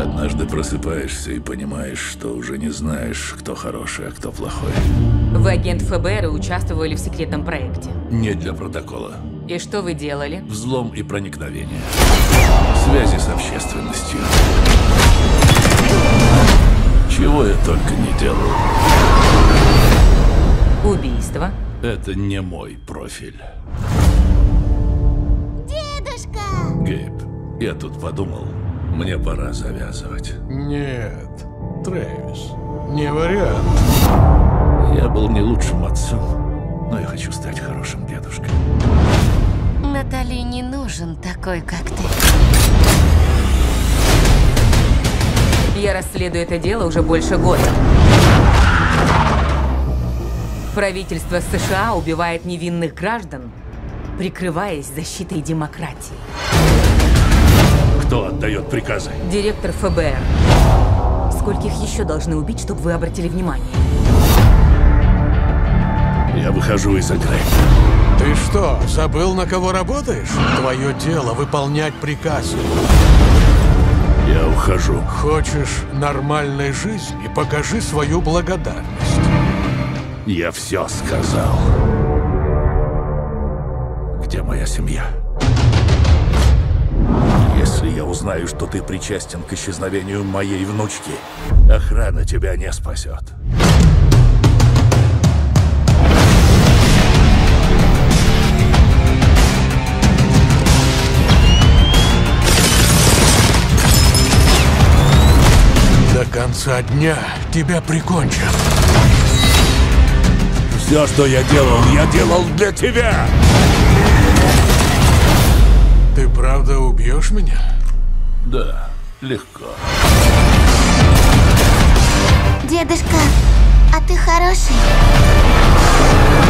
Однажды просыпаешься и понимаешь, что уже не знаешь, кто хороший, а кто плохой. Вы агент ФБР и участвовали в секретном проекте. Не для протокола. И что вы делали? Взлом и проникновение. Связи с общественностью. Чего я только не делал. Убийство. Это не мой профиль. Дедушка! Гейб, я тут подумал, мне пора завязывать. Нет, Трэвис, не вариант. Я был не лучшим отцом, но я хочу стать хорошим дедушкой. Натали не нужен такой, как ты. Я расследую это дело уже больше года. Правительство США убивает невинных граждан, прикрываясь защитой демократии. Кто отдает приказы? Директор ФБР. Скольких еще должны убить, чтобы вы обратили внимание? Я выхожу из игры. Ты что, забыл, на кого работаешь? Твое дело выполнять приказы. Я ухожу. Хочешь нормальной жизни? Покажи свою благодарность. Я все сказал. Где моя семья? Если я узнаю, что ты причастен к исчезновению моей внучки, охрана тебя не спасет. До конца дня тебя прикончат. Все, что я делал для тебя! Ты правда убьешь меня? Да, легко. Дедушка, а ты хороший?